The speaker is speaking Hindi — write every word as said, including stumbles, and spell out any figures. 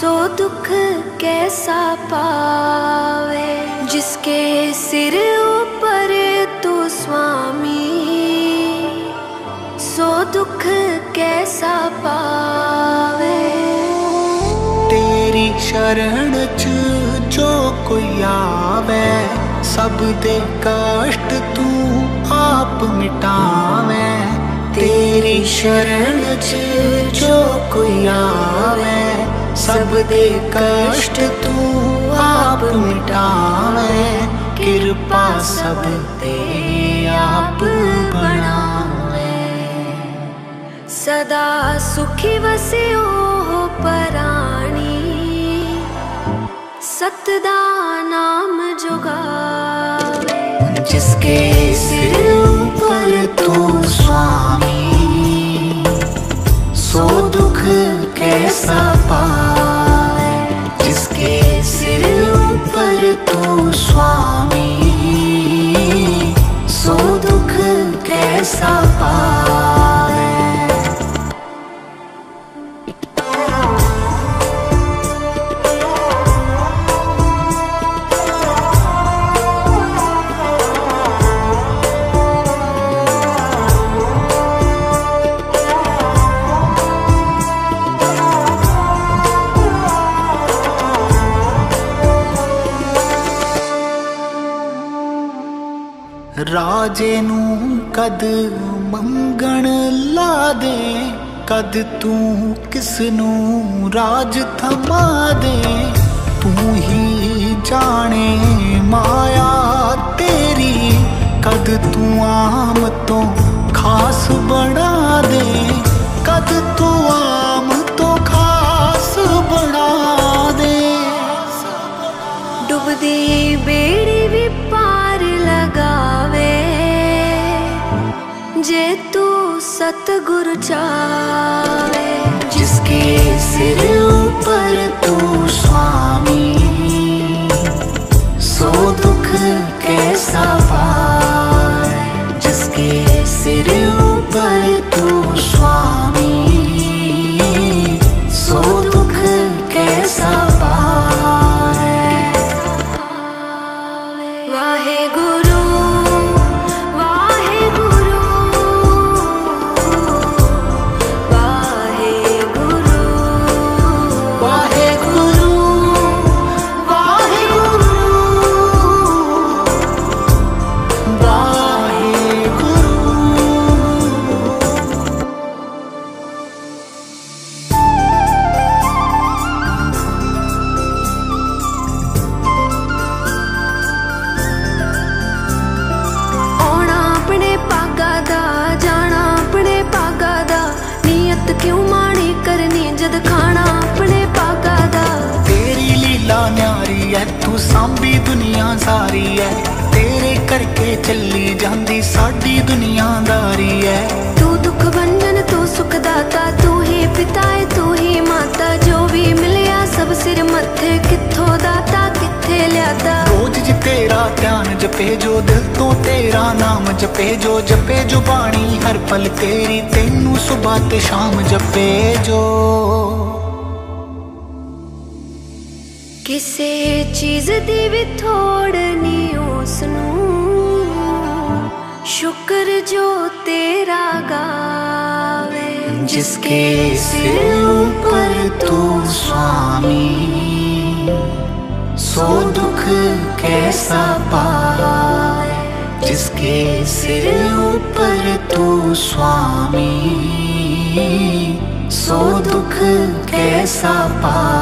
सो दुख कैसा पावे, जिसके सिर ऊपर तू स्वामी, सो दुख कैसा पावे। तेरी शरण च जो कोई आवे, सब दे कष्ट तू आप मिटावे। तेरी शरण च जो कोई आवे, सब दे कष्ट तू आप मिटावे। कृपा सब ते आप बनावे। सदा सुखी वसियो हो पराणी, सतदा नाम जुगावे। जिसके सिर ऊपर तू स्वामी, सो दुख कैसा पावे। जिसके सिर ऊपर तू स्वामी, सो दुख कैसा पावे। राजे नू कद मंगण ला दे, कद तू किसनू राज थमा दे। तू ही जाने माया तेरी, कद तू आम तो खास बना दे। कद तू आम तो खास बना दे। डुबदी बेड़ी भी पार लगावे, जे तू सतगुरु चावे। जिसके सिर ऊपर तू स्वामी, सो दुख कैसा पावे। जिसके सिर ऊपर तू स्वामी, सो दुख कैसा पावे। वाहे गुरु वाहे गुरु वाहे गुरु वाहे गुरु वाहे गुरु वाहे गुरु। क्यों माड़ी करनी जद खाना अपने पागा दा। तेरी लीला न्यारी है, तू सांभी दुनिया सारी है। तेरे करके चली जांदी साडी दुनियादारी है। तू दुख भंजन तू सुख दाता, तू ही पिता है तू ही माता। जो भी मिलया सब सिर मत्थे, किथों दाता किथे ल्यादा। रोज जी तेरा ध्यान जपे जो, दिल तो तेरा नाम जपे जो। जपे जो बाणी हर पल तेरी, तेनू सुबह ते शाम जपे जो। किसे चीज दी भी थोड़ नी उसनू, शुक्र जो तेरा गावे। जिसके सिर ऊपर तू स्वामी, सो दुख कैसा पावे। जिसके सिर ऊपर तू स्वामी, सो दुख कैसा पावे।